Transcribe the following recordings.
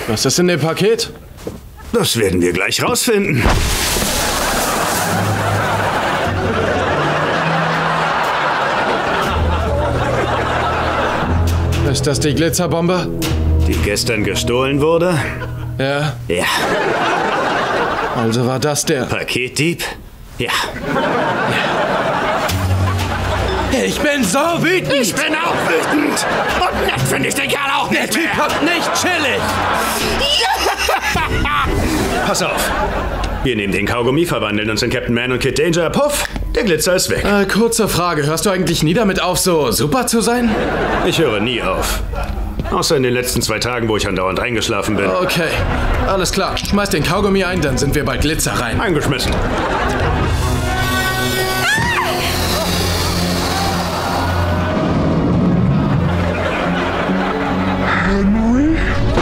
Was ist in dem Paket? Das werden wir gleich rausfinden. Ist das die Glitzerbombe? Die gestern gestohlen wurde? Ja. Ja. Also war das der Paketdieb? Ja. Ich bin so wütend! Ich bin auch wütend! Und nett finde ich den Kerl auch nicht Der Typ mehr! kommt nicht chillig! Pass auf! Wir nehmen den Kaugummi, verwandeln uns in Captain Man und Kid Danger. Puff! Der Glitzer ist weg. Kurze Frage. Hörst du eigentlich nie damit auf, so super zu sein? Ich höre nie auf. Außer in den letzten 2 Tagen, wo ich andauernd eingeschlafen bin. Okay, alles klar. Schmeiß den Kaugummi ein, dann sind wir bei Glitzer rein. Eingeschmissen. Henry?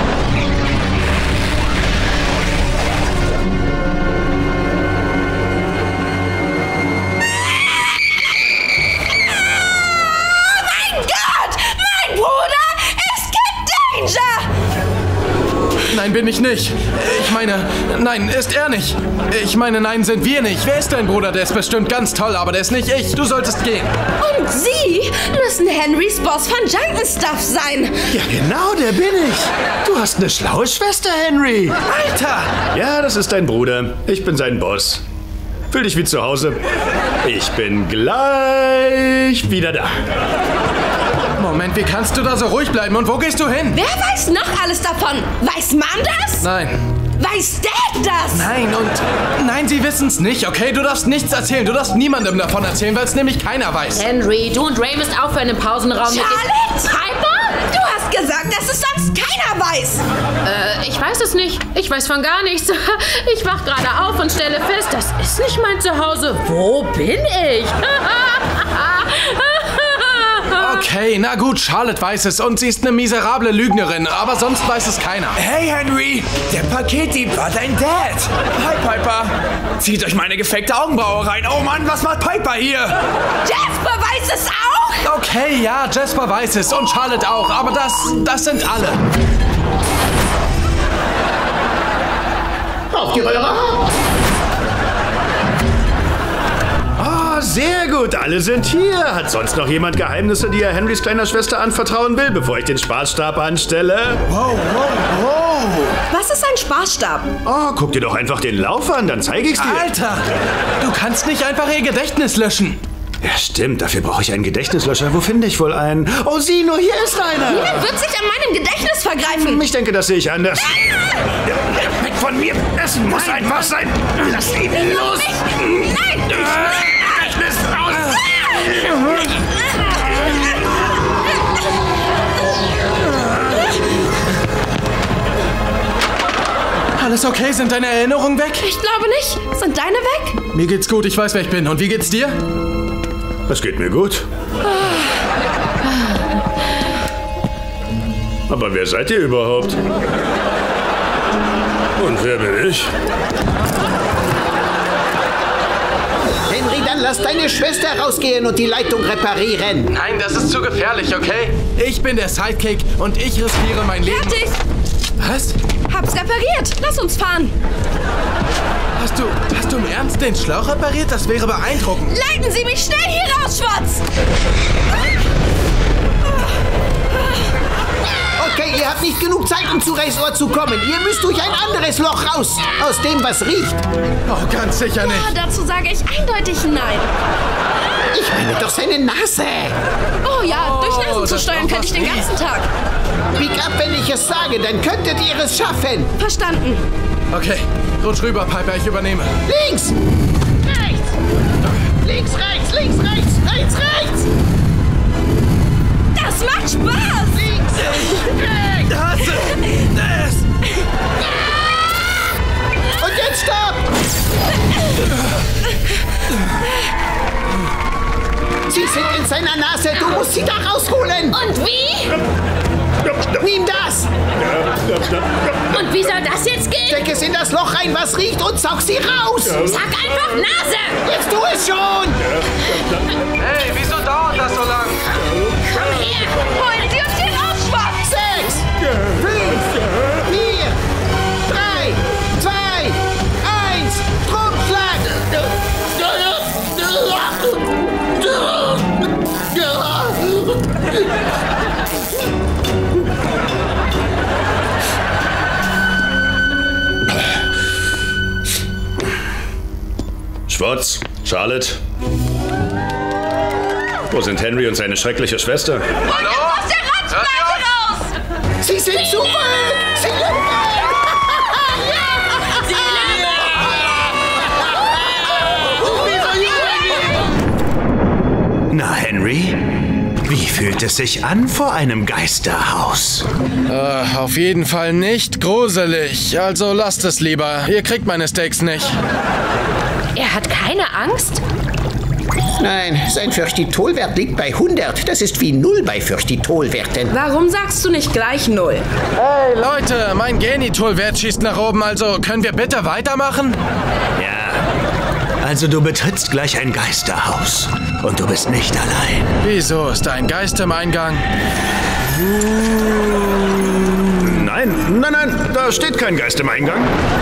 Nein, bin ich nicht. Ich meine, nein, ist er nicht. Ich meine, nein, sind wir nicht. Wer ist dein Bruder? Der ist bestimmt ganz toll, aber der ist nicht ich. Du solltest gehen. Und Sie müssen Henrys Boss von Junkenstuff sein. Ja, genau, der bin ich. Du hast eine schlaue Schwester, Henry. Alter! Ja, das ist dein Bruder. Ich bin sein Boss. Fühl dich wie zu Hause. Ich bin gleich wieder da. Moment, wie kannst du da so ruhig bleiben? Und wo gehst du hin? Wer weiß noch alles davon? Weiß Mom das? Nein. Weiß Dad das? Nein, und nein, sie wissen's nicht, okay? Du darfst nichts erzählen. Du darfst niemandem davon erzählen, weil es nämlich keiner weiß. Henry, du und Ray müsst aufhören im Pausenraum mit Charlotte! Piper? Du hast gesagt, dass es sonst keiner weiß. Ich weiß es nicht. Ich weiß von gar nichts. Ich wach gerade auf und stelle fest, das ist nicht mein Zuhause. Wo bin ich? Okay, na gut, Charlotte weiß es und sie ist eine miserable Lügnerin, aber sonst weiß es keiner. Hey Henry, der Paketdieb war dein Dad. Hi Piper. Zieht euch meine gefakte Augenbraue rein. Oh Mann, was macht Piper hier? Jasper weiß es auch. Okay, ja, Jasper weiß es und Charlotte auch, aber das sind alle. Auf die Röhre! Oh, sehr gut, alle sind hier. Hat sonst noch jemand Geheimnisse, die er Henrys kleiner Schwester anvertrauen will, bevor ich den Spaßstab anstelle? Wow, wow, wow. Was ist ein Spaßstab? Oh, guck dir doch einfach den Lauf an, dann zeige ich's dir. Alter, du kannst nicht einfach ihr Gedächtnis löschen. Ja, stimmt, dafür brauche ich einen Gedächtnislöscher. Wo finde ich wohl einen? Oh, sieh nur, hier ist einer. Niemand wird sich an meinem Gedächtnis vergreifen. Ich denke, das sehe ich anders. Weg von mir! Es muss einfach sein! Lass ihn los! Nein! Gedächtnis raus! Alles okay? Sind deine Erinnerungen weg? Ich glaube nicht. Sind deine weg? Mir geht's gut, ich weiß, wer ich bin. Und wie geht's dir? Es geht mir gut. Aber wer seid ihr überhaupt? Und wer bin ich? Henry, dann lass deine Schwester rausgehen und die Leitung reparieren. Nein, das ist zu gefährlich, okay? Ich bin der Sidekick und ich riskiere mein Leben. Fertig. Was? Hab's repariert. Lass uns fahren. Hast du im Ernst den Schlauch repariert? Das wäre beeindruckend. Leiten Sie mich schnell hier raus, Schwarz. Okay, ihr habt nicht genug Zeit, um zu Razor zu kommen. Ihr müsst durch ein anderes Loch raus. Aus dem, was riecht. Oh, ganz sicher nicht. Ja, dazu sage ich eindeutig nein. Ich meine doch seine Nase. Oh ja, durch Nasen zu das steuern braucht könnte ich den was ganzen Tag. Pick up, wenn ich es sage, dann könntet ihr es schaffen. Verstanden. Okay, rutsch rüber, Piper, ich übernehme. Links! Rechts! Links, rechts, links, rechts, rechts, rechts! Das macht Spaß. Links! Rechts! Und jetzt stopp! Sie sind in seiner Nase, du musst sie da rausholen! Und wie? Nimm das! Und wie soll das jetzt gehen? Steck es in das Loch rein, was riecht, und saug sie raus! Sag einfach Nase! Jetzt tu es schon! Hey, wieso dauert das so lang? Komm her! Holen Sie uns hier raus, Schwarz. 6, 5, 4, Schwartz, Charlotte. Wo sind Henry und seine schreckliche Schwester? Hallo? Aus der Ratzbleite raus! Sie sind zurück! Sie Na, Henry? Wie fühlt es sich an vor einem Geisterhaus? Auf jeden Fall nicht gruselig. Also lasst es lieber. Ihr kriegt meine Steaks nicht. Er hat keine Angst? Nein, sein Fürstitolwert liegt bei 100. Das ist wie 0 bei Fürstitolwerten. Warum sagst du nicht gleich 0? Hey Leute, mein Genitol-Wert schießt nach oben. Also können wir bitte weitermachen? Ja. Also du betrittst gleich ein Geisterhaus. Und du bist nicht allein. Wieso ist da ein Geist im Eingang? Nein, da steht kein Geist im Eingang.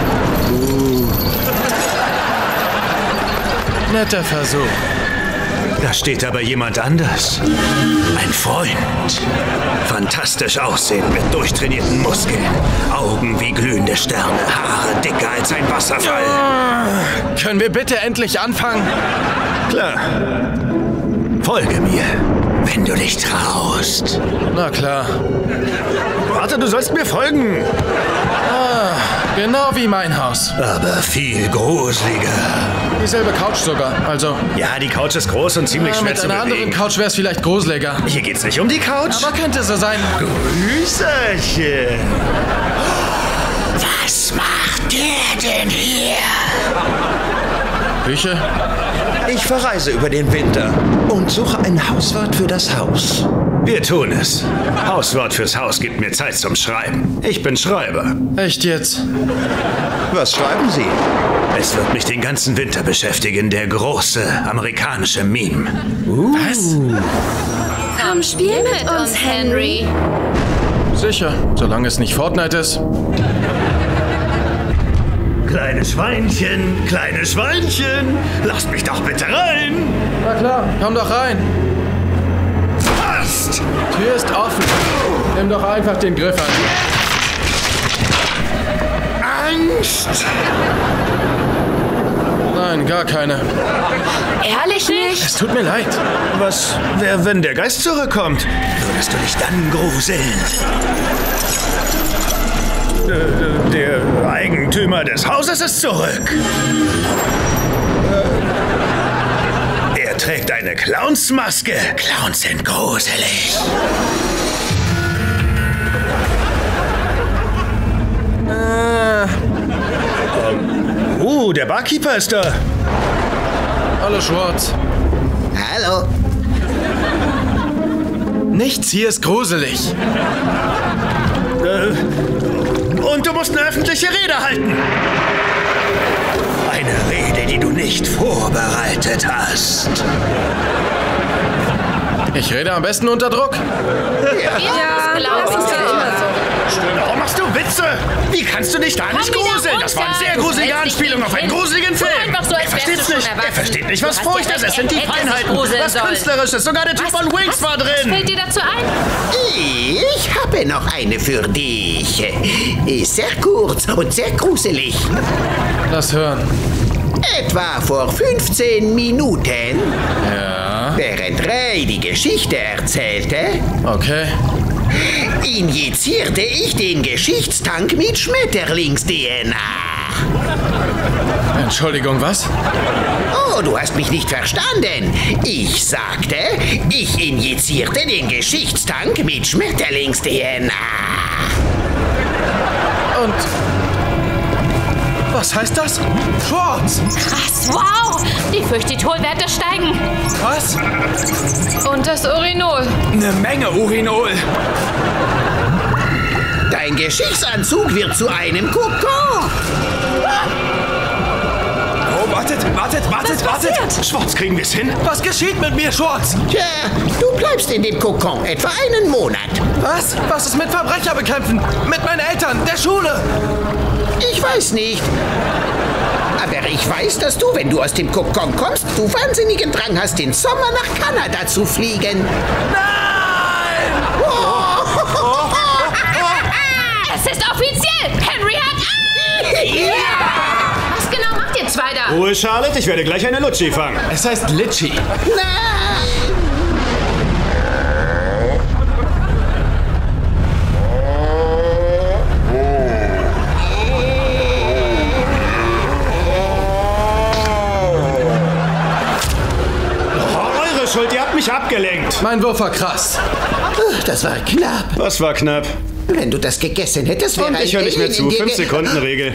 Netter Versuch. Da steht aber jemand anders. Ein Freund. Fantastisch aussehend mit durchtrainierten Muskeln. Augen wie glühende Sterne. Haare dicker als ein Wasserfall. Können wir bitte endlich anfangen? Klar. Folge mir, wenn du dich traust. Na klar. Warte, du sollst mir folgen. Genau wie mein Haus. Aber viel gruseliger. Dieselbe Couch sogar. Also, Ja, die Couch ist groß und ziemlich schwer mit zu einer anderen bewegen. Couch wäre es vielleicht gruseliger. Hier geht's nicht um die Couch. Aber könnte so sein. Grüßerchen. Was macht der denn hier? Küche? Ich verreise über den Winter und suche einen Hauswart für das Haus. Wir tun es. Hauswort fürs Haus gibt mir Zeit zum Schreiben. Ich bin Schreiber. Echt jetzt? Was schreiben Sie? Es wird mich den ganzen Winter beschäftigen, der große amerikanische Meme. Was? Komm, spiel mit uns, Henry. Sicher, solange es nicht Fortnite ist. Kleine Schweinchen, lasst mich doch bitte rein. Na klar, komm doch rein. Passt. Tür ist offen. Nimm doch einfach den Griff an. Angst. Nein, gar keine. Ehrlich nicht? Es tut mir leid. Was wäre, wenn der Geist zurückkommt? Würdest du dich dann gruseln? Der Eigentümer des Hauses ist zurück. Er trägt eine Clownsmaske. Clowns sind gruselig. Der Barkeeper ist da. Hallo Schwartz. Hallo. Nichts hier ist gruselig. Und du musst eine öffentliche Rede halten. Eine Rede, die du nicht vorbereitet hast. Ich rede am besten unter Druck. Ja, glaube ich. Warum machst du Witze? Wie kannst du dich da nicht wieder gruseln? Das war eine sehr runter. gruselige Du hältst dich Anspielung auf einen nicht hin. gruseligen Tu Film. einfach so, als Er versteht's wärst du nicht. schon Er erwachsen. versteht nicht, was Du hast Furcht dir ist. Es sind die recht, er hätte sich Feinheiten. gruseln Was sollen. Künstlerisches. Sogar der Typ von Wings war Was drin. fällt dir dazu ein? Ich habe noch eine für dich. Ist sehr kurz und sehr gruselig. Lass hören. Etwa vor 15 Minuten, Ja. während Ray die Geschichte erzählte, Okay. injizierte ich den Geschichtstank mit Schmetterlings-DNA. Entschuldigung, was? Oh, du hast mich nicht verstanden. Ich sagte, ich injizierte den Geschichtstank mit Schmetterlings-DNA. Und was heißt das? Schwartz! Krass, wow! Die Fürstitolwerte steigen. Was? Und das Urinol. Eine Menge Urinol. Dein Geschichtsanzug wird zu einem Kokon. Oh, wartet. Schwarz, kriegen wir es hin? Was geschieht mit mir, Schwartz? Tja, du bleibst in dem Kokon etwa einen Monat. Was? Was ist mit Verbrecher bekämpfen? Mit meinen Eltern, der Schule? Ich weiß nicht. Aber ich weiß, dass du, wenn du aus dem Kokon kommst, du wahnsinnigen Drang hast, den Sommer nach Kanada zu fliegen. Es ist offiziell! Henry hat... Was genau macht ihr jetzt weiter. Ruhe, Charlotte, ich werde gleich eine Lutschi fangen. Es heißt Litchi. Eure Schuld, ihr habt mich abgelenkt. Mein Wurf war krass. Das war knapp. Was war knapp? Wenn du das gegessen hättest, wäre Und ich höre nicht mehr zu. 5-Sekunden-Regel.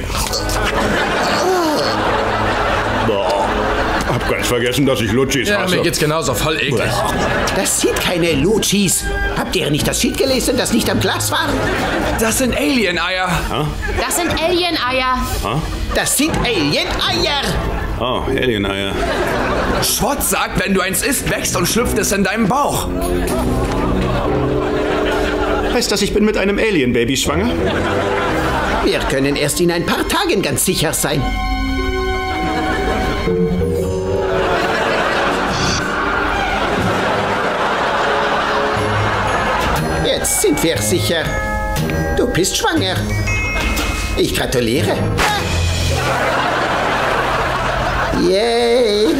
Boah. Hab ganz vergessen, dass ich Lutschis Ja, hasse. mir geht's genauso, voll eklig. Das sind keine Lutschis. Habt ihr nicht das Sheet gelesen, das nicht am Glas war? Das sind Alien-Eier. Das sind Alien-Eier. Das sind Alien-Eier. Oh, Alien-Eier. Schwartz sagt, wenn du eins isst, wächst und schlüpft es in deinem Bauch. Heißt das, ich bin mit einem Alien-Baby schwanger? Wir können erst in ein paar Tagen ganz sicher sein. Jetzt sind wir sicher. Du bist schwanger. Ich gratuliere. Yay!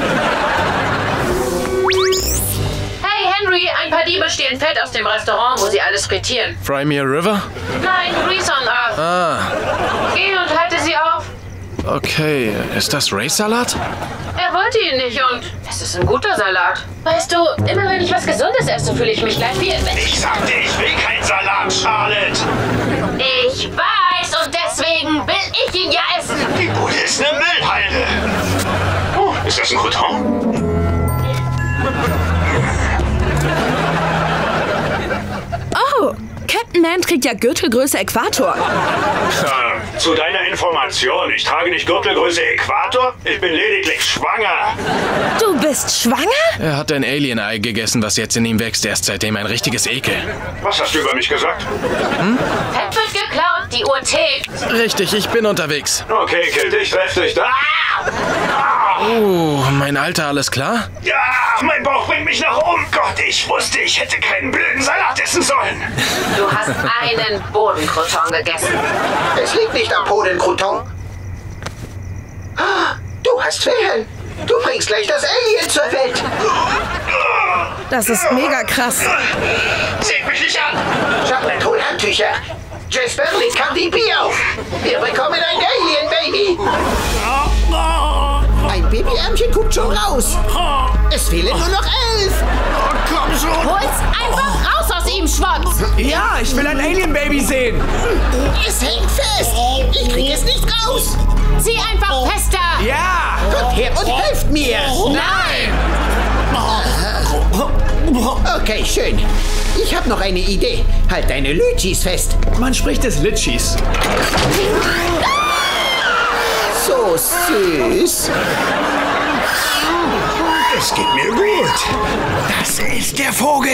Hey Henry, ein paar Diebe stehlen Fett aus dem Restaurant, wo sie alles frittieren. Fry Me a River? Nein, Grease on Earth. Geh und halte sie auf. Okay, ist das Ray-Salat? Er wollte ihn nicht und es ist ein guter Salat. Weißt du, immer wenn ich was Gesundes esse, fühle ich mich gleich wie... Ich sagte, ich will keinen Salat, Charlotte. Ich weiß und deswegen will ich ihn ja essen. Die Bude ist eine Müllhalde. Oh, ist das ein Crouton? Oh, Captain Man trägt ja Gürtelgröße Äquator. Zu deiner Information, ich trage nicht Gürtelgröße Äquator, ich bin lediglich schwanger. Du bist schwanger? Er hat ein Alien-Ei gegessen, was jetzt in ihm wächst. Er ist seitdem ein richtiges Ekel. Was hast du über mich gesagt? Fett wird geklaut, die Uhr tickt. Richtig, ich bin unterwegs. Okay, Kind, ich treff dich da. Oh, mein Alter, alles klar? Ja, mein Bauch bringt mich nach oben. Gott, ich wusste, ich hätte keinen blöden Salat essen sollen. Du hast einen Bodencrouton gegessen. Es liegt nicht am Bodencrouton. Du hast Ferien. Du bringst gleich das Alien zur Welt. Das ist mega krass. Seht mich nicht an. Charlotte, hol Handtücher. Jasper, leg KDB auf. Wir bekommen ein Alien-Baby. Ein Babyärmchen guckt schon raus. Es fehlen nur noch 11. Komm schon. Hol's einfach raus aus ihm, Schwartz. Ja, ich will ein Alien-Baby sehen. Es hängt fest. Ich krieg es nicht raus. Zieh einfach fester. Ja. Kommt her und helft mir. Nein. Okay, schön. Ich habe noch eine Idee. Halt deine Lütschis fest. Man spricht des Litchis. So süß. Es geht mir gut. Das ist der Vogel.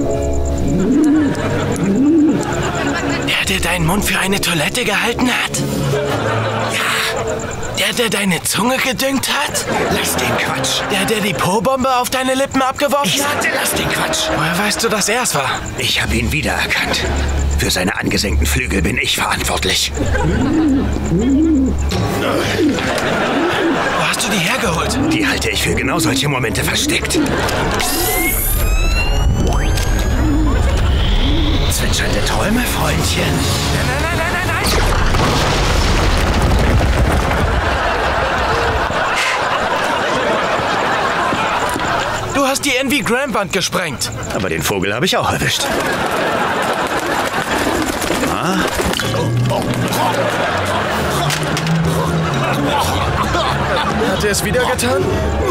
Der deinen Mund für eine Toilette gehalten hat? Ja. Der deine Zunge gedüngt hat? Lass den Quatsch. Der die Po-Bombe auf deine Lippen abgeworfen Ich hat? sagte, lass den Quatsch. Woher weißt du, dass er es war? Ich habe ihn wiedererkannt. Für seine angesenkten Flügel bin ich verantwortlich. Wo hast du die hergeholt? Die halte ich für genau solche Momente versteckt. Zwitschernde Träume, Freundchen. Nein. Du hast die Envy Graham-Wand gesprengt. Aber den Vogel habe ich auch erwischt. Hat er es wieder getan?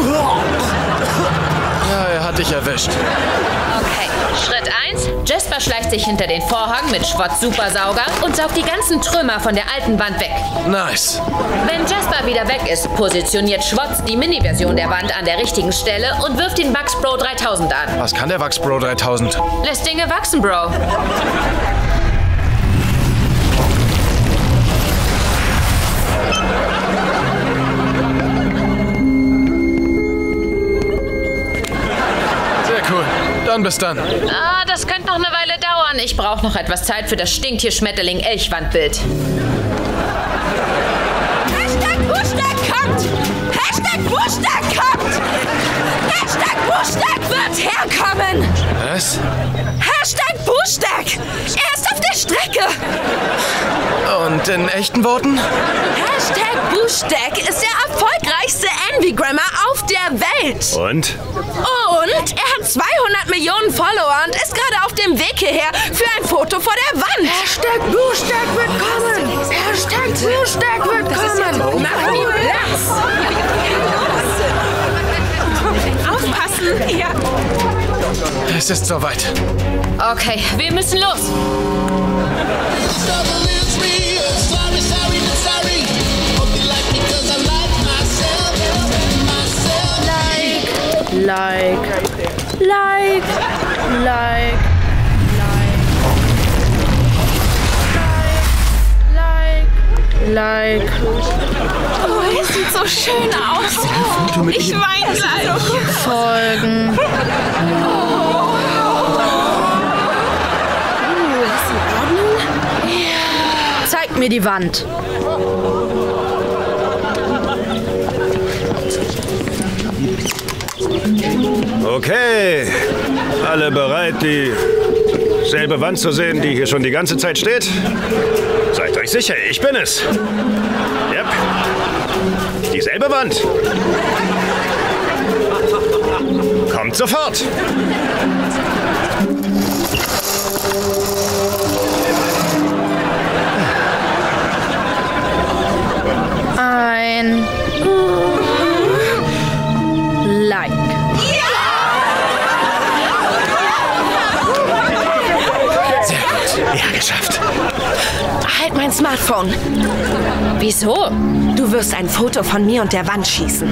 Ja, er hat dich erwischt. Okay, Schritt 1. Jasper schleicht sich hinter den Vorhang mit Schwartz Supersauger und saugt die ganzen Trümmer von der alten Wand weg. Nice. Wenn Jasper wieder weg ist, positioniert Schwartz die Mini-Version der Wand an der richtigen Stelle und wirft den Wachs Bro 3000 an. Was kann der Wachs Bro 3000? Lässt Dinge wachsen, Bro. Sehr cool. Dann bis dann. Ah, das könnte noch eine Weile dauern. Ich brauche noch etwas Zeit für das Stinktier-Schmetterling-Elchwandbild. Hashtag kommt! Hashtag Bushstack kommt! Hashtag Bushstack wird herkommen! Was? Hashtag Bushstack! Er ist auf der Strecke! Und in echten Worten? Hashtag Bushstack ist der erfolgreichste Envygrammer auf der Welt! Und? Und er hat 200 Millionen Follower und ist gerade auf dem Weg hierher für ein Foto vor der Wand! Hashtag Bushstack wird kommen! Hashtag Bushstack wird kommen! Mach die Platz! Aufpassen! Ja. Es ist soweit. Okay, wir müssen los. Like. Oh, es sieht so schön aus. Ich weine gleich. Folgen. Ist in Ordnung? Ja. Zeig mir die Wand. Okay. Alle bereit, dieselbe Wand zu sehen, die hier schon die ganze Zeit steht? Seid euch sicher, ich bin es. Yep. Dieselbe Wand. Kommt sofort. Ein Like. Sehr gut. Ja, geschafft. Halt mein Smartphone. Wieso? Du wirst ein Foto von mir und der Wand schießen.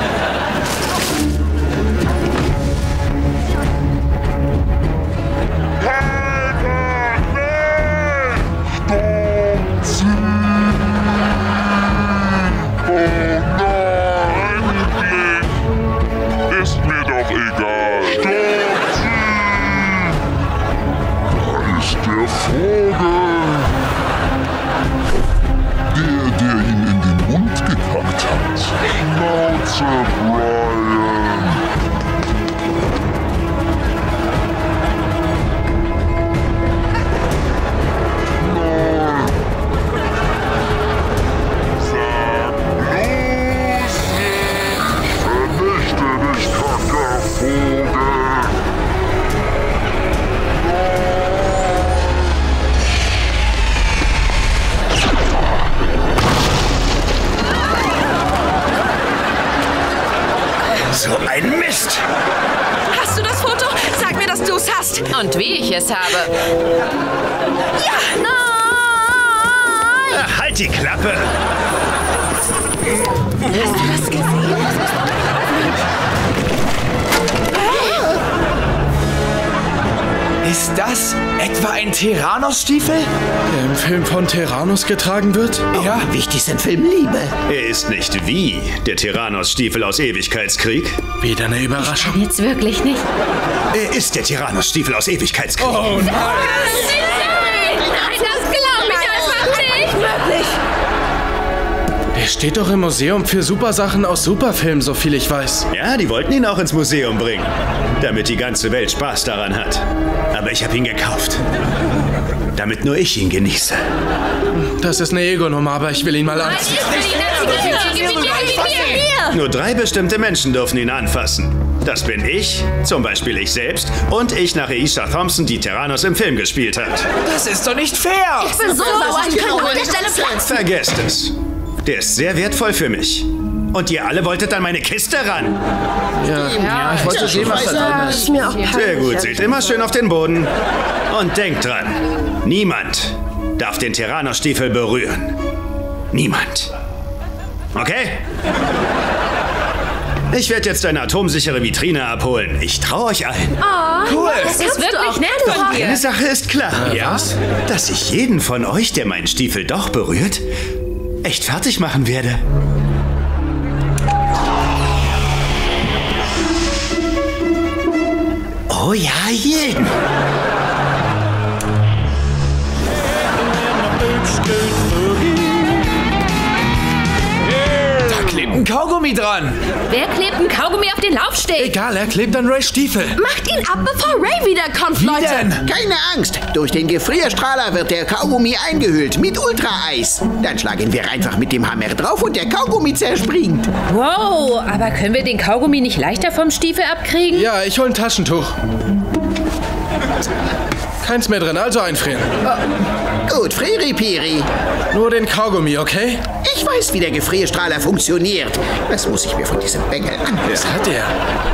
Ist mir doch egal. Da ist der Vogel. Der ihn in den Mund gepackt hat. Schnauze, Brian. Nein. Sag los. Vernichte dich, kranker Vogel. So ein Mist. Hast du das Foto? Sag mir, dass du es hast. Und wie ich es habe. Ja, nein! Ach, halt die Klappe. Hast du das gesehen? Ist das etwa ein Tyrannos-Stiefel? Der im Film von Tyrannus getragen wird? Ja. Wie ich diesen Film liebe. Er ist nicht wie der Tyrannos-Stiefel aus Ewigkeitskrieg. Wieder eine Überraschung. Jetzt wirklich nicht. Er ist der Tyrannos-Stiefel aus Ewigkeitskrieg. Oh nein! Nein, das glaube ich einfach nicht. Wirklich? Der steht doch im Museum für Supersachen aus Superfilmen, so viel ich weiß. Ja, die wollten ihn auch ins Museum bringen, damit die ganze Welt Spaß daran hat. Aber ich habe ihn gekauft. Damit nur ich ihn genieße. Das ist eine Ego-Nummer, aber ich will ihn mal anziehen. Nur 3 bestimmte Menschen dürfen ihn anfassen. Das bin ich, zum Beispiel ich selbst, und ich nach Aisha Thompson, die Tyrannos im Film gespielt hat. Das ist doch nicht fair. Ich bin so sauer, ich könnte an der Stelle platzen. Vergesst es. Der ist sehr wertvoll für mich. Und ihr alle wolltet an meine Kiste ran. Ja, ich wollte sehen, was da drin ist. Ist mir auch peinlich. Sehr gut, seht immer schön auf den Boden. Und denkt dran, niemand darf den Tyrannos-Stiefel berühren. Niemand. Okay? Ich werde jetzt eine atomsichere Vitrine abholen. Ich traue euch allen. Cool. Das ist wirklich nett von dir. Eine Sache ist klar. Was? Dass ich jeden von euch, der meinen Stiefel doch berührt, echt fertig machen werde. Oh ja, jeden. ein Kaugummi dran. Wer klebt ein Kaugummi auf den Laufsteg? Egal, er klebt an Rays Stiefel. Macht ihn ab, bevor Ray wiederkommt, Leute. Keine Angst, durch den Gefrierstrahler wird der Kaugummi eingehüllt mit Ultraeis. Dann schlagen wir einfach mit dem Hammer drauf und der Kaugummi zerspringt. Wow, aber können wir den Kaugummi nicht leichter vom Stiefel abkriegen? Ja, ich hol ein Taschentuch. Keins mehr drin, also einfrieren. Gut, Frieripiri. Nur den Kaugummi, okay? Ich weiß, wie der Gefrierstrahler funktioniert. Das muss ich mir von diesem Bengel anhören. Was hat er?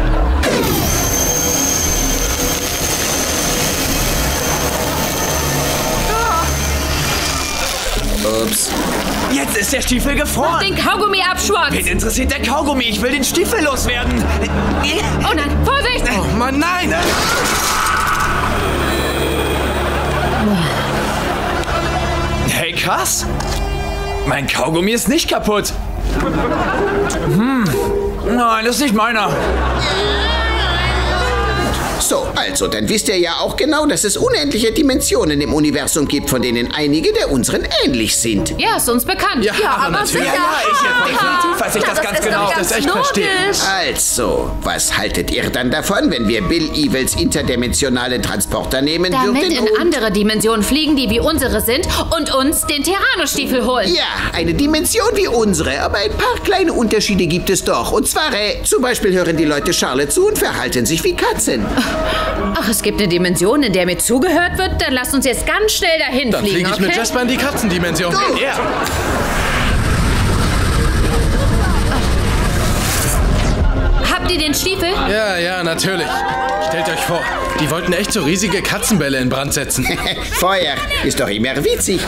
Ups. Jetzt ist der Stiefel gefroren. Mach den Kaugummi ab, Schwarz. Wen interessiert der Kaugummi? Ich will den Stiefel loswerden. Oh nein, Vorsicht! Oh Mann, nein! Hey, krass. Mein Kaugummi ist nicht kaputt. Nein, das ist nicht meiner. So, also, dann wisst ihr ja auch genau, dass es unendliche Dimensionen im Universum gibt, von denen einige der unseren ähnlich sind. Ja, ist uns bekannt. Ja, aber sicher. natürlich. Definitiv weiß ich das ganz genau. Das echt verstehe. Also, was haltet ihr dann davon, wenn wir Bill Evils interdimensionale Transporter nehmen Damit würden? in andere Dimensionen fliegen, die wie unsere sind, und uns den Tyrannostiefel holen. Ja, eine Dimension wie unsere, aber ein paar kleine Unterschiede gibt es doch. Und zwar, zum Beispiel hören die Leute Charlotte zu und verhalten sich wie Katzen. Ach, es gibt eine Dimension, in der mir zugehört wird? Dann lasst uns jetzt ganz schnell dahin Dann fliegen, fliege ich okay? mit Jasper in die Katzendimension. Ja. Habt ihr den Stiefel? Ja, natürlich. Stellt euch vor, die wollten echt so riesige Katzenbälle in Brand setzen. Feuer ist doch immer witzig.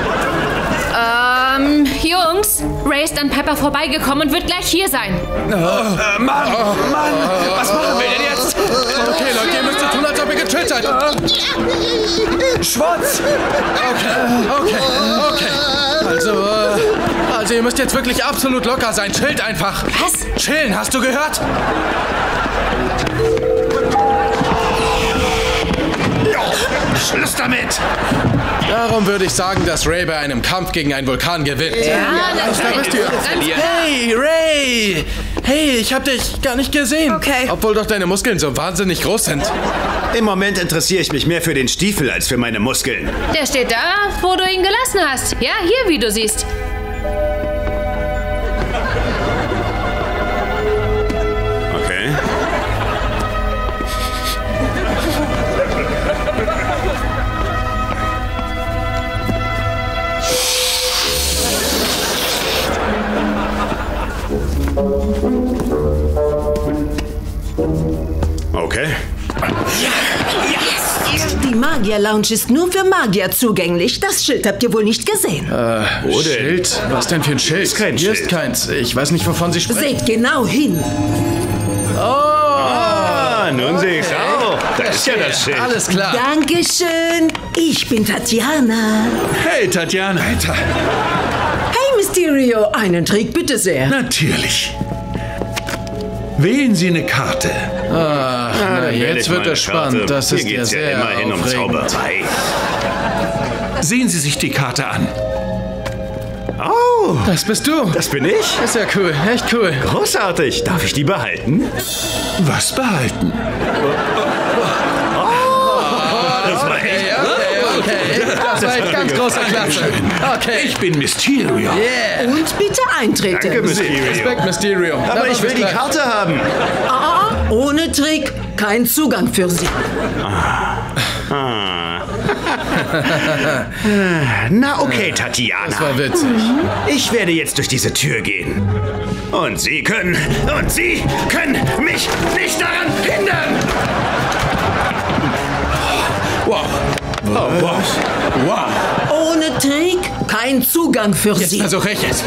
Jungs, Ray ist an Pepper vorbeigekommen und wird gleich hier sein. Mann, was machen wir denn jetzt? Okay, Leute, ihr müsst so tun, als ob ihr gechillt seid. Schwarz! Okay. Also ihr müsst jetzt wirklich absolut locker sein. Chillt einfach. Was? Chillen, hast du gehört? Schluss damit! Darum würde ich sagen, dass Ray bei einem Kampf gegen einen Vulkan gewinnt. Da bist du. Hey, Ray! Hey, ich hab dich gar nicht gesehen. Okay. Obwohl doch deine Muskeln so wahnsinnig groß sind. Im Moment interessiere ich mich mehr für den Stiefel als für meine Muskeln. Der steht da, wo du ihn gelassen hast. Ja, hier, wie du siehst. Okay. Okay. Die Magier-Lounge ist nur für Magier zugänglich. Das Schild habt ihr wohl nicht gesehen. Schild? Was denn für ein Schild? Ist kein Hier Schild. ist keins. Ich weiß nicht, wovon Sie sprechen. Seht genau hin. Ah, nun sehe ich's auch. Da ist ja das Schild. Alles klar. Dankeschön. Ich bin Tatjana. Hey, Tatjana. Alter. Hey, Mysterio. Einen Trick bitte sehr. Natürlich. Wählen Sie eine Karte. Na, jetzt wird es spannend. Das ist Hier ja geht's sehr ja immerhin um aufregend. Zauberei. Sehen Sie sich die Karte an. Oh, Das bist du. das bin ich. Ist ja cool. Echt cool. Großartig. Darf ich die behalten? Was behalten? Das war echt. Okay. Das war echt ganz großer Klasse. Okay. Ich bin Mysterio. Yeah. Und bitte eintreten. Danke, Mysterio. Respekt, Mysterio. Aber ich will die Karte haben. Ohne Trick. Kein Zugang für Sie. Na okay, Tatjana. Das war witzig. Ich werde jetzt durch diese Tür gehen. Und Sie können mich nicht daran hindern. Wow. Oh, wow. Wow. Ohne Trick. Kein Zugang für Jetzt Sie. versuche ich es.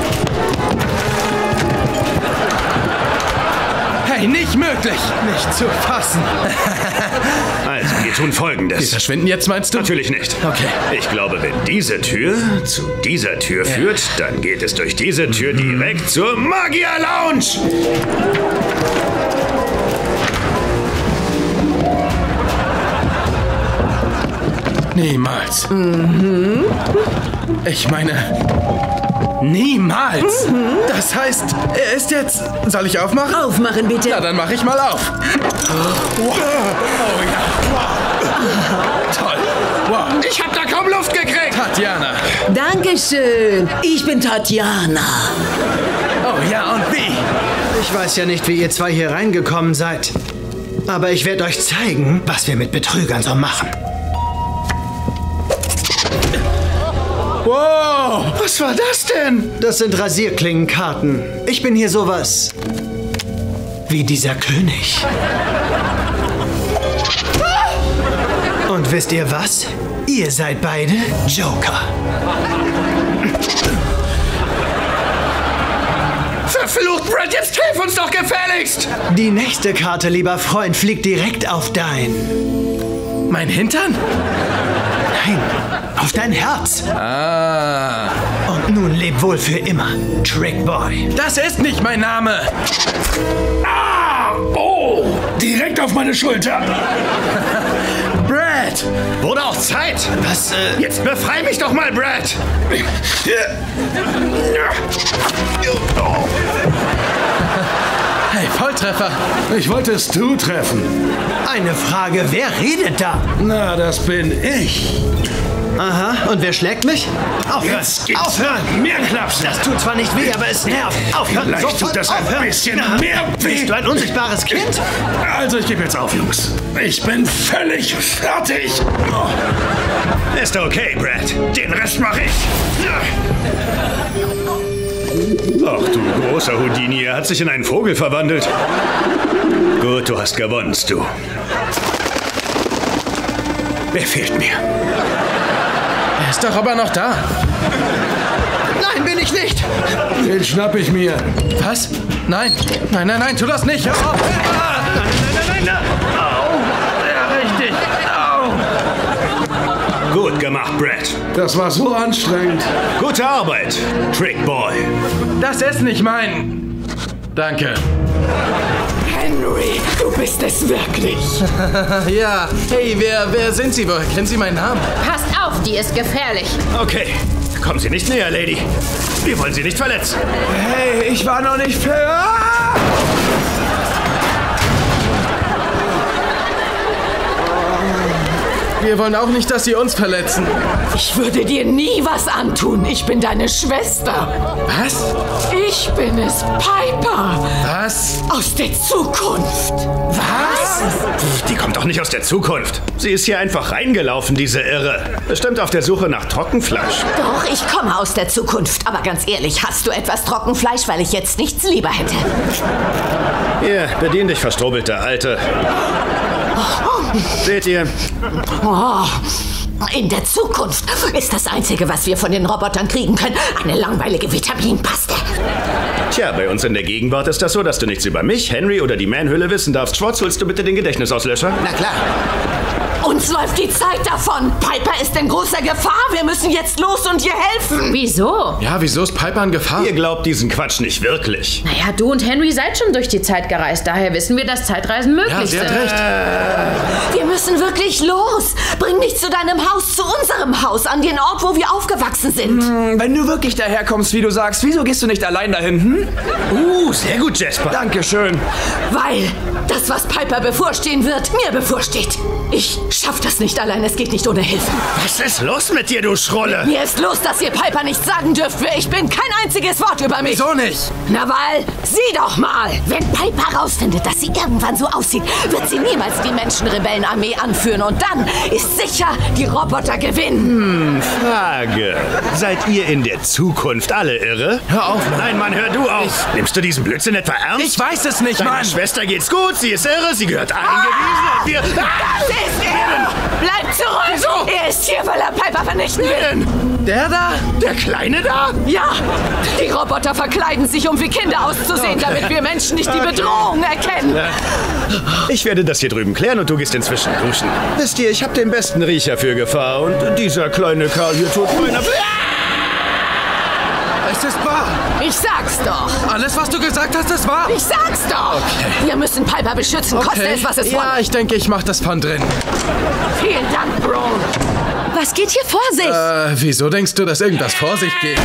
Hey, nicht möglich. Nicht zu fassen. Also, wir tun Die Folgendes. verschwinden jetzt, meinst du? Natürlich nicht. Okay. Ich glaube, wenn diese Tür zu dieser Tür führt, dann geht es durch diese Tür direkt zur Magier-Lounge. Niemals. Ich meine, Niemals! Das heißt, er ist jetzt... Soll ich aufmachen? Aufmachen, bitte. Na, dann mache ich mal auf. Wow. Oh ja. Wow. Toll. Wow. Ich hab da kaum Luft gekriegt. Tatjana. Dankeschön. Ich bin Tatjana. Oh ja, und wie? Ich weiß ja nicht, wie ihr zwei hier reingekommen seid. Aber ich werde euch zeigen, was wir mit Betrügern so machen. Wow! Was war das denn? Das sind Rasierklingenkarten. Ich bin hier sowas wie dieser König. Und wisst ihr was? Ihr seid beide Joker. Verflucht, Brett, jetzt hilf uns doch gefälligst! Die nächste Karte, lieber Freund, fliegt direkt auf dein... Mein Hintern? Nein, auf dein Herz. Ah. Und nun leb wohl für immer, Trickboy. Das ist nicht mein Name. Ah! Oh! Direkt auf meine Schulter. Brad! Wurde auch Zeit. Was, Jetzt befrei mich doch mal, Brad. Hey, Volltreffer. Ich wollte es du treffen. Eine Frage, wer redet da? Na, das bin ich. Aha, und wer schlägt mich? Aufhören! Jetzt geht's. Aufhören! Mehr Klapsen. Das tut zwar nicht weh, aber es nervt. Aufhören! Vielleicht Sofort tut das ein aufhören. bisschen mehr weh. Bist du ein unsichtbares Kind? Also, ich gebe jetzt auf, Jungs. Ich bin völlig fertig. Ist okay, Brad. Den Rest mache ich. Ach du großer Houdini, er hat sich in einen Vogel verwandelt. Gut, du hast gewonnen, Stu. Wer fehlt mir? Er ist doch aber noch da. Nein, bin ich nicht! Den schnapp ich mir. Was? Nein. Nein, nein, nein, tu das nicht. Hör auf. Nein. Au. Ja, richtig. Au. Gut gemacht, Brad. Das war so anstrengend. Gute Arbeit, Trickboy. Das ist nicht mein... Danke. Henry, du bist es wirklich. Ja. Hey, wer sind Sie? Woher kennen Sie meinen Namen? Passt auf, die ist gefährlich. Okay, kommen Sie nicht näher, Lady. Wir wollen Sie nicht verletzen. Hey, ich war noch nicht Wir wollen auch nicht, dass Sie uns verletzen. Ich würde dir nie was antun. Ich bin deine Schwester. Was? Ich bin es, Piper. Was? Aus der Zukunft. Was? Die kommt doch nicht aus der Zukunft. Sie ist hier einfach reingelaufen, diese Irre. Bestimmt auf der Suche nach Trockenfleisch. Doch, ich komme aus der Zukunft. Aber ganz ehrlich, hast du etwas Trockenfleisch, weil ich jetzt nichts lieber hätte? Hier, bedien dich, verstrobelter Alte. Seht ihr? Oh, in der Zukunft ist das Einzige, was wir von den Robotern kriegen können, eine langweilige Vitaminpaste. Tja, bei uns in der Gegenwart ist das so, dass du nichts über mich, Henry oder die Manhülle wissen darfst. Schwartz, holst du bitte den Gedächtnisauslöscher? Na klar. Uns läuft die Zeit davon. Piper ist in großer Gefahr. Wir müssen jetzt los und ihr helfen. Wieso? Ja, wieso ist Piper in Gefahr? Ihr glaubt diesen Quatsch nicht wirklich. Naja, du und Henry seid schon durch die Zeit gereist. Daher wissen wir, dass Zeitreisen möglich Sie sind. hat recht. Wir müssen wirklich los. Bring mich zu deinem Haus, zu unserem Haus, an den Ort, wo wir aufgewachsen sind. Wenn du wirklich daherkommst, wie du sagst, wieso gehst du nicht allein dahin? Sehr gut, Jasper. Dankeschön. Weil das, was Piper bevorstehen wird, mir bevorsteht. Ich schaff das nicht allein, es geht nicht ohne Hilfe. Was ist los mit dir, du Schrolle? Mir ist los, dass ihr Piper nicht sagen dürft, wer ich bin. Kein einziges Wort über mich. Wieso nicht? Na, weil, sieh doch mal. Wenn Piper rausfindet, dass sie irgendwann so aussieht, wird sie niemals die Menschenrebellenarmee anführen. Und dann ist sicher, die Roboter gewinnen. Frage. Seid ihr in der Zukunft alle irre? Hör auf, Mann. Nein, Mann, hör du auf. Nimmst du diesen Blödsinn etwa ernst? Ich weiß es nicht, Deiner Mann. Schwester geht's gut, sie ist irre, sie gehört eingewiesen und wir... Das ist er! Bleib zurück! Wieso? Er ist hier, weil er Piper vernichten will. Der da? Der Kleine da? Ja, die Roboter verkleiden sich, um wie Kinder auszusehen, damit wir Menschen nicht die Bedrohung erkennen. Ich werde das hier drüben klären und du gehst inzwischen duschen. Wisst ihr, ich habe den besten Riecher für Gefahr und dieser kleine Kerl hier tut meiner... Es ist wahr. Ich sag's doch. Alles, was du gesagt hast, ist wahr. Ich sag's doch. Okay. Wir müssen Piper beschützen, koste es, was es Ja, wolle. ich denke, ich mach das von drin. Vielen Dank, Bro. Was geht hier vor sich? Wieso denkst du, dass irgendwas vor sich geht?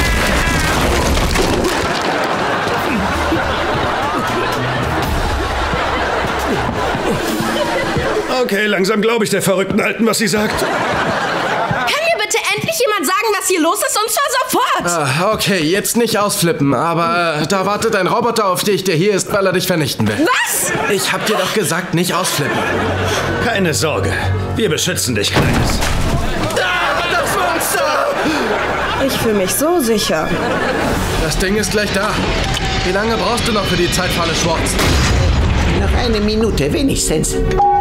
Okay, langsam glaube ich der verrückten Alten, was sie sagt. Kann mir bitte endlich jemand sagen, was hier los ist, und zwar sofort? Okay, jetzt nicht ausflippen, aber da wartet ein Roboter auf dich, der hier ist, weil er dich vernichten will. Was? Ich hab dir doch gesagt, nicht ausflippen. Keine Sorge, wir beschützen dich, Kleines. Das Monster! Ich fühle mich so sicher. Das Ding ist gleich da. Wie lange brauchst du noch für die Zeitfalle, Schwartz? Noch eine Minute wenigstens.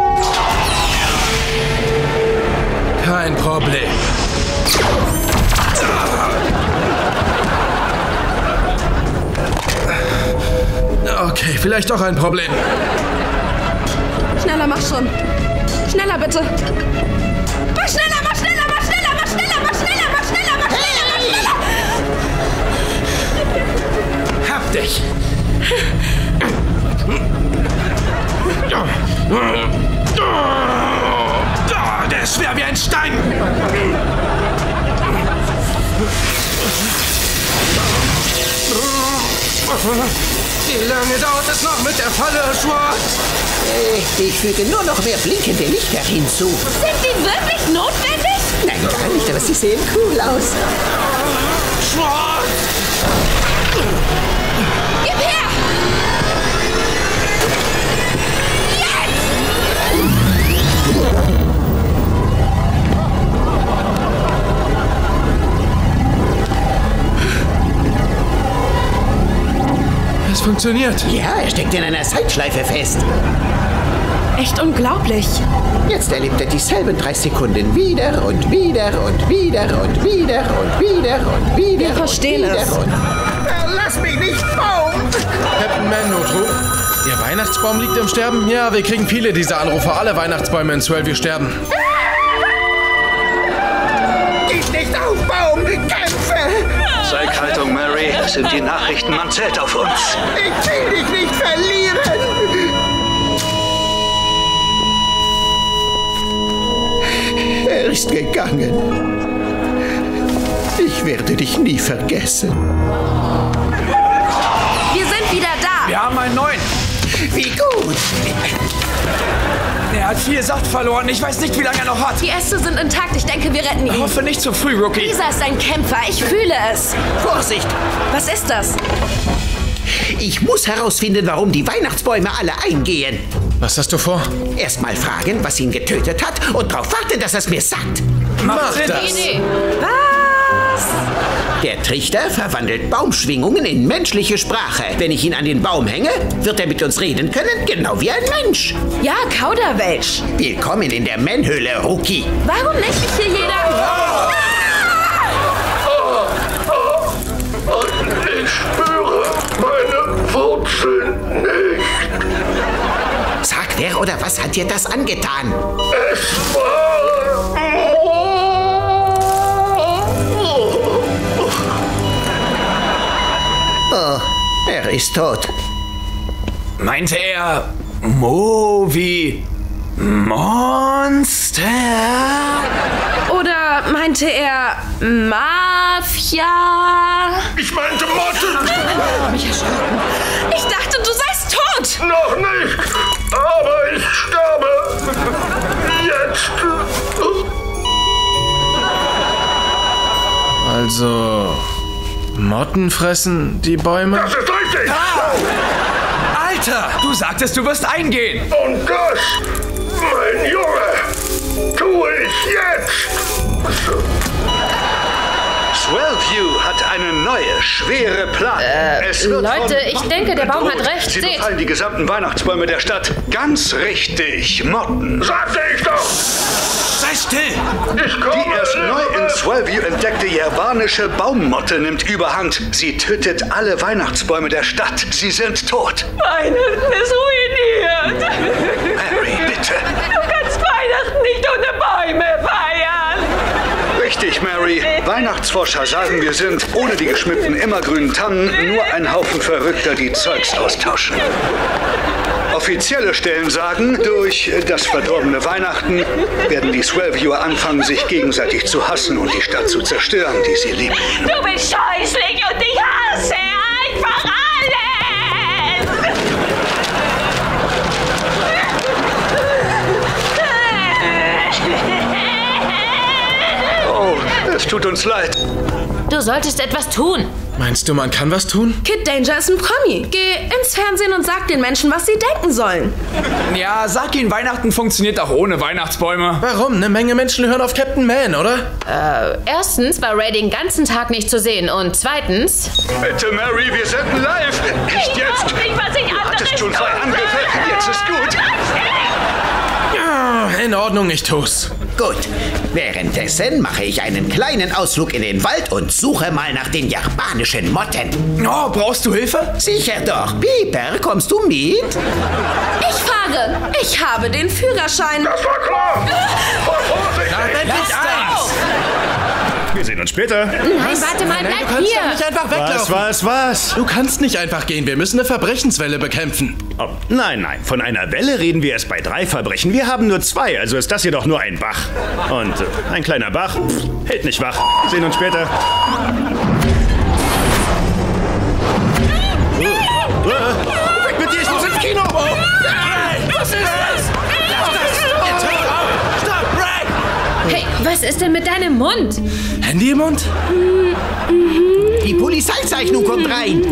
Kein Problem. Okay, vielleicht doch ein Problem. Schneller, mach schon. Schneller, bitte. Mach schneller, mach schneller, mach schneller, mach schneller, mach schneller, mach schneller, mach schneller, mach schneller. Hab dich. Der ist schwer wie ein Stein. Wie lange dauert es noch mit der Falle, Schwartz? Ich füge nur noch mehr blinkende Lichter hinzu. Sind die wirklich notwendig? Nein, gar nicht, aber sie sehen cool aus. Schwartz! Gib her! Es funktioniert. Ja, er steckt in einer Zeitschleife fest. Echt unglaublich. Jetzt erlebt er dieselben 3 Sekunden wieder und wieder und wieder und wieder und wieder und wieder. Wir verstehen es. Lass mich nicht bauen! Captain Man, Notruf. Ihr Weihnachtsbaum liegt im Sterben? Ja, wir kriegen viele dieser Anrufe. Alle Weihnachtsbäume in Swellview sterben. Gib nicht auf, Baum! Kämpfe! Zeig Haltung, Mary. Das sind die Nachrichten. Man zählt auf uns. Ich will dich nicht verlieren! Er ist gegangen. Ich werde dich nie vergessen. Wir sind wieder da. Wir haben einen neuen. Wie gut! Er hat viel Saft verloren. Ich weiß nicht, wie lange er noch hat. Die Äste sind intakt. Ich denke, wir retten ihn. Ich hoffe nicht zu früh, Rookie. Dieser ist ein Kämpfer. Ich fühle es. Vorsicht! Was ist das? Ich muss herausfinden, warum die Weihnachtsbäume alle eingehen. Was hast du vor? Erstmal fragen, was ihn getötet hat und darauf warten, dass er es mir sagt. Mach das! Was? Der Trichter verwandelt Baumschwingungen in menschliche Sprache. Wenn ich ihn an den Baum hänge, wird er mit uns reden können, genau wie ein Mensch. Ja, Kauderwelsch. Willkommen in der Manhöhle, Rookie. Warum lässt mich hier jeder... Ich spüre meine Wurzeln nicht. Sag, wer oder was hat dir das angetan? Es war... Oh, er ist tot. Meinte er Mo wie Monster? Oder meinte er Mafia? Ich meinte Motten. Mich erschrocken. Ich dachte, du seist tot. Noch nicht. Aber ich sterbe. Jetzt. Also... Motten fressen die Bäume? Das ist richtig. Alter, du sagtest, du wirst eingehen. Und das, mein Junge, tue ich jetzt. Swellview hat eine neue, schwere Plage. Es wird Leute, von ich Motten denke, der Baum hat bedroht. recht. Sie Seht. befallen die gesamten Weihnachtsbäume der Stadt. Ganz richtig, Motten. Sagte ich doch. Sei still. Ich komme. Die erst neu in Swellview entdeckte javanische Baummotte nimmt Überhand. Sie tötet alle Weihnachtsbäume der Stadt. Sie sind tot. Weihnachten ist ruiniert. Mary, bitte. Du kannst Weihnachten nicht ohne Bäume feiern. Richtig, Mary. Weihnachtsforscher sagen, wir sind ohne die geschmückten immergrünen Tannen nur ein Haufen Verrückter, die Zeugs austauschen. Offizielle Stellen sagen, durch das verdorbene Weihnachten werden die Swellviewer anfangen, sich gegenseitig zu hassen und die Stadt zu zerstören, die sie lieben. Du bist scheußlich und ich hasse einfach alles! Oh, es tut uns leid. Du solltest etwas tun. Meinst du, man kann was tun? Kid Danger ist ein Promi. Geh ins Fernsehen und sag den Menschen, was sie denken sollen. Ja, sag ihnen, Weihnachten funktioniert auch ohne Weihnachtsbäume. Warum? Eine Menge Menschen hören auf Captain Man, oder? Erstens war Ray den ganzen Tag nicht zu sehen und zweitens... Bitte, Mary, wir senden live. Nicht jetzt. Du hattest schon 2 Angriffe. Jetzt ist gut. Ja, in Ordnung, ich tu's. Gut. Währenddessen mache ich einen kleinen Ausflug in den Wald und suche mal nach den japanischen Motten. Oh, brauchst du Hilfe? Sicher doch. Piper, kommst du mit? Ich fahre. Ich habe den Führerschein. Das war klar! Wir sehen uns später. Nein, warte mal, bleib Du kannst hier. doch nicht einfach weglaufen. Was? Du kannst nicht einfach gehen. Wir müssen eine Verbrechenswelle bekämpfen. Oh, nein. Von einer Welle reden wir erst bei 3 Verbrechen. Wir haben nur 2, also ist das hier doch nur ein Bach. Und ein kleiner Bach hält nicht wach. Sehen uns später. Weg mit dir, ich muss ins Kino. Was ist das? Stopp, Ray! Hey, was ist denn mit deinem Mund? Handy im Mund? Die Polizeizeichnung kommt rein.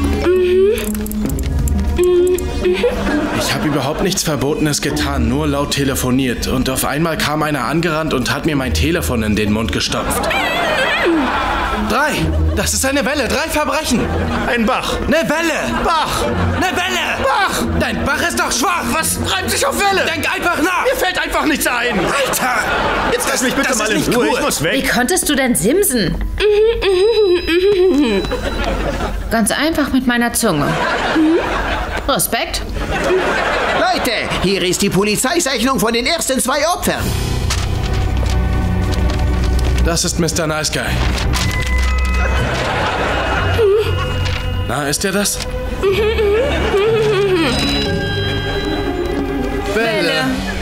Ich habe überhaupt nichts Verbotenes getan, nur laut telefoniert. Und auf einmal kam einer angerannt und hat mir mein Telefon in den Mund gestopft. 3! Das ist eine Welle. 3 Verbrechen. Ein Bach. Eine Welle. Bach. Eine Welle. Bach. Dein Bach ist doch schwach. Was reimt sich auf Welle? Denk einfach nach. Mir fällt einfach nichts ein. Alter. Jetzt lass mich bitte mal in Ruhe. Ich muss Wie weg. konntest du denn simsen? Ganz einfach mit meiner Zunge. Respekt. Leute, hier ist die Polizeizeichnung von den ersten 2 Opfern. Das ist Mr. Nice Guy. Na, ist er das? Welle.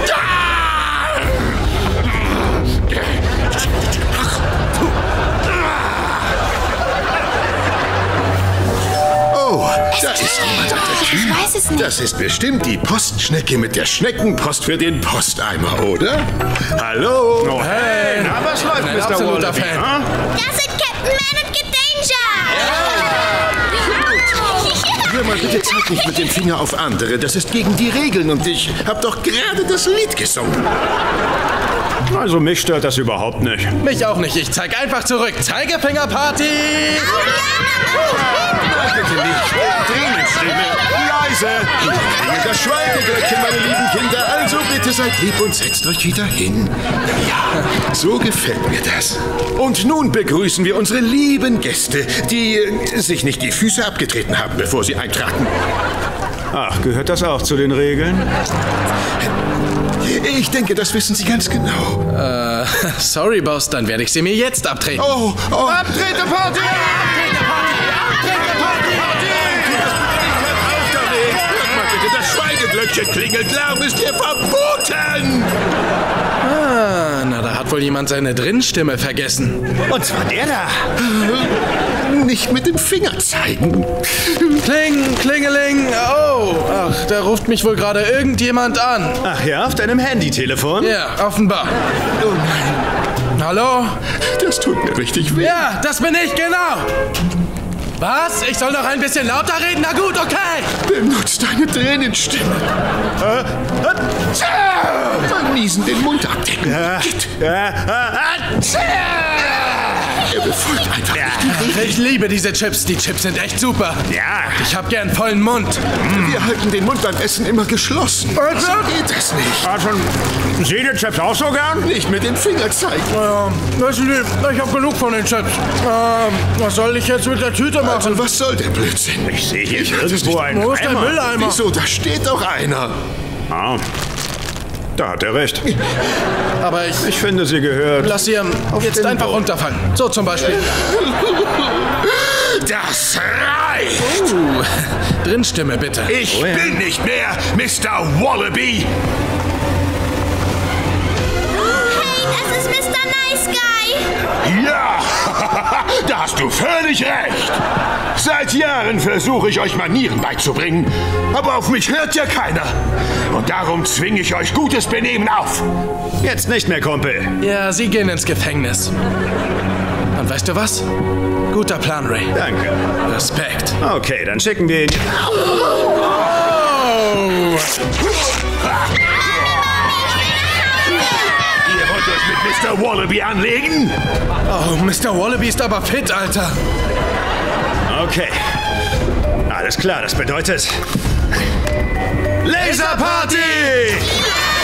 Oh, da ist jemand an der Tür. Ich weiß es nicht. Das ist bestimmt die Postschnecke mit der Schneckenpost für den Posteimer, oder? Hallo? Oh, hey. Na, was läuft, Ein Mr. absoluter Wallaby? Fan. Ha? Das sind Captain Man und Kid Danger! Hör mal, bitte zeig nicht mit dem Finger auf andere. Das ist gegen die Regeln und ich hab doch gerade das Lied gesungen. Also mich stört das überhaupt nicht. Mich auch nicht. Ich zeig einfach zurück. Zeigefingerparty. Bitte nicht. Tränenstimme. Leise. Ich kriege das Schweigeglöckchen, meine lieben Kinder. Also bitte seid lieb und setzt euch wieder hin. Ja, so gefällt mir das. Und nun begrüßen wir unsere lieben Gäste, die sich nicht die Füße abgetreten haben, bevor sie eintraten. Ach, gehört das auch zu den Regeln? Ich denke, das wissen Sie ganz genau. Sorry, Boss, dann werde ich sie mir jetzt abtreten. Oh. Abtreteparty! Hört mal bitte, das Schweigeglöckchen klingelt. Lärm ist hier verboten! Na, da hat wohl jemand seine Drin-Stimme vergessen. Und zwar der da. Nicht mit dem Finger zeigen. Kling, klingeling. Oh, ach, da ruft mich wohl gerade irgendjemand an. Ach ja, auf deinem Handytelefon? Ja, offenbar. Oh nein. Hallo? Das tut mir richtig weh. Ja, das bin ich, genau. Was? Ich soll noch ein bisschen lauter reden? Na gut, okay. Benutzt deine Tränenstimme. Verniesen den Mund abdecken. Er befolgt einfach nicht. Ich liebe diese Chips. Die Chips sind echt super. Ja. Ich hab gern vollen Mund. Wir halten den Mund beim Essen immer geschlossen. So geht das nicht. Sie die Chips auch so gern? Nicht mit dem Finger zeigen. Ich hab genug von den Chips. Was soll ich jetzt mit der Tüte machen? Also, was soll der Blödsinn? Ich sehe hier irgendwo einen Wo ist der Eimer. Mülleimer? Wieso? Da steht doch einer. Ah, da hat er recht. Aber Ich finde, sie gehört. lass sie jetzt einfach runterfallen. So zum Beispiel. Das reicht! Drinstimme bitte. Ich bin nicht mehr Mr. Wallaby! Hey, das ist Mr. Nice Guy! Ja, da hast du völlig recht. Seit Jahren versuche ich euch Manieren beizubringen, aber auf mich hört ja keiner. Und darum zwinge ich euch gutes Benehmen auf. Jetzt nicht mehr, Kumpel. Ja, Sie gehen ins Gefängnis. Und weißt du was? Guter Plan, Ray. Danke. Respekt. Okay, dann schicken wir ihn... Ihr wollt euch mit Mr. Wallaby anlegen? Oh, Mr. Wallaby ist aber fit, Alter. Okay. Alles klar, das bedeutet... Laserparty!